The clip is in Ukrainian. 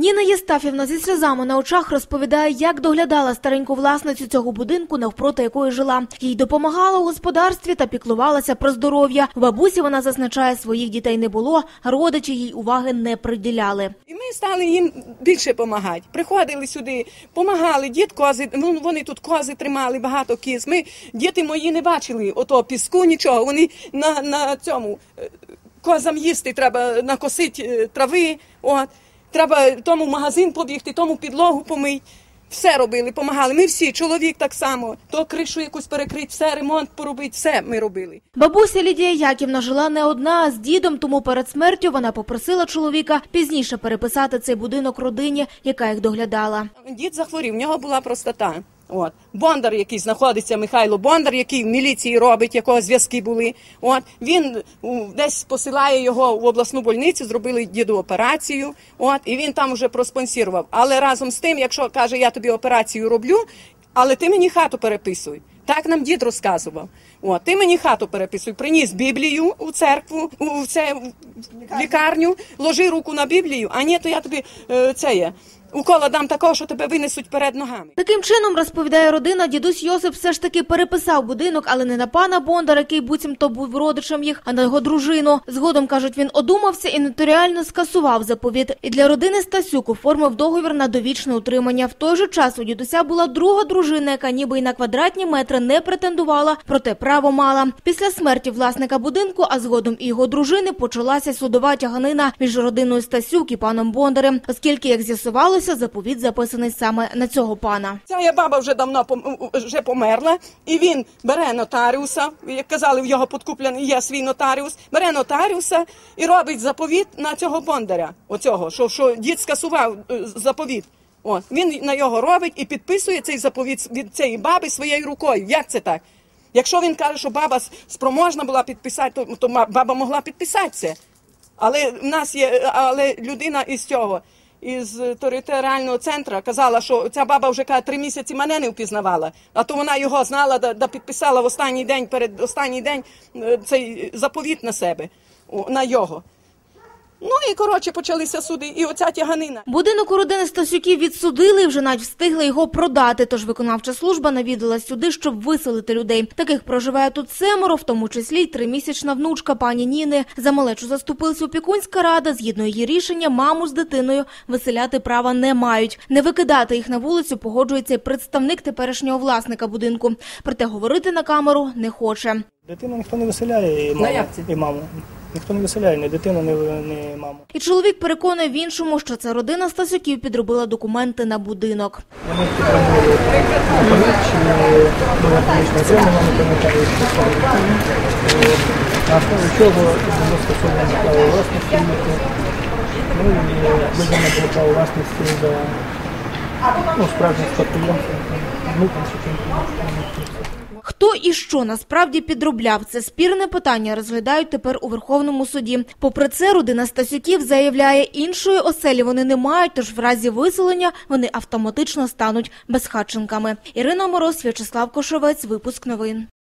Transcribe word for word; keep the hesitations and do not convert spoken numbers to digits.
Ніна Єстафівна зі сльозами на очах розповідає, як доглядала стареньку власницю цього будинку, навпроти якої жила. Їй допомагала у господарстві та піклувалася про здоров'я. У бабусі, вона зазначає, своїх дітей не було, родичі їй уваги не приділяли. І ми стали їм більше допомагати. Приходили сюди, допомагали, дід кози, ну, вони тут кози тримали, багато кіз. Ми, діти мої не бачили ото піску, нічого. Вони на, на цьому, козам їсти треба накосити трави, от. Треба тому магазин побігти, тому підлогу помити. Все робили, допомагали. Ми всі, чоловік так само. То кришу якусь перекрити, все, ремонт поробити, все ми робили. Бабуся Лідія Яківна жила не одна, а з дідом, тому перед смертю вона попросила чоловіка пізніше переписати цей будинок родині, яка їх доглядала. Дід захворів, в нього була простота. От. Бондар, який знаходиться, Михайло Бондар, який в міліції робить, якого зв'язки були. От. Він десь посилає його в обласну больницю, зробили діду операцію, от. І він там вже проспонсірував. Але разом з тим, якщо каже, я тобі операцію роблю, але ти мені хату переписуй. Так нам дід розказував. От. Ти мені хату переписуй, приніс Біблію у церкву, у це, в лікарню, ложи руку на Біблію, а ні, то я тобі е, це є. Укола дам такого, що тебе винесуть перед ногами. Таким чином, розповідає родина, дідусь Йосип все ж таки переписав будинок, але не на пана Бондара, який буцімто був родичем їх, а на його дружину. Згодом, кажуть, він одумався і нотаріально скасував заповіт. І для родини Стасюк оформив договір на довічне утримання. В той же час у дідуся була друга дружина, яка ніби й на квадратні метри не претендувала, проте право мала. Після смерті власника будинку, а згодом і його дружини, почалася судова тяганина між родиною Стасюк і паном Бондарем, оскільки, як з'ясувалося, заповіт записаний саме на цього пана. Ця баба вже давно вже померла, і він бере нотаріуса, як казали, в його підкуплений є свій нотаріус, бере нотаріуса і робить заповіт на цього Бондаря, оцього, що, що дід скасував заповіт. От, він на його робить і підписує цей заповіт від цієї баби своєю рукою. Як це так? Якщо він каже, що баба спроможна була підписати, то, то баба могла підписати це. Але в нас є, але людина із цього, із територіального центру казала, що ця баба вже каже, три місяці мене не впізнавала, а то вона його знала, да, да підписала в останній день, перед останній день цей заповіт на себе, на його. Ну і, коротше, почалися суди, і оця тяганина. Будинок у родини Стасюків відсудили і вже навіть встигли його продати, тож виконавча служба навідалась сюди, щоб виселити людей. Таких проживає тут семеро, в тому числі й тримісячна внучка пані Ніни. За малечу заступилася опікунська рада. Згідно її рішення, маму з дитиною виселяти права не мають. Не викидати їх на вулицю погоджується й представник теперішнього власника будинку. Проте говорити на камеру не хоче. Дитину ніхто не виселяє, і маму. І маму. Ніхто не виселяє, ні дитину, ні, ні маму. І чоловік переконує в іншому, що ця родина Стасюків підробила документи на будинок. Вони підробили документ, чи була помічна земля, не пам'ятаю, що на основі чого було скасовано право власності. Ну і видано було право власності за ну, справжніх спадкоємців, внукам чи ким-то. Хто і що насправді підробляв – це спірне питання розглядають тепер у Верховному суді. Попри це, родина Стасюків заявляє, іншої оселі вони не мають, тож в разі виселення вони автоматично стануть безхатченками. Ірина Мороз, В'ячеслав Кошовець, випуск новин.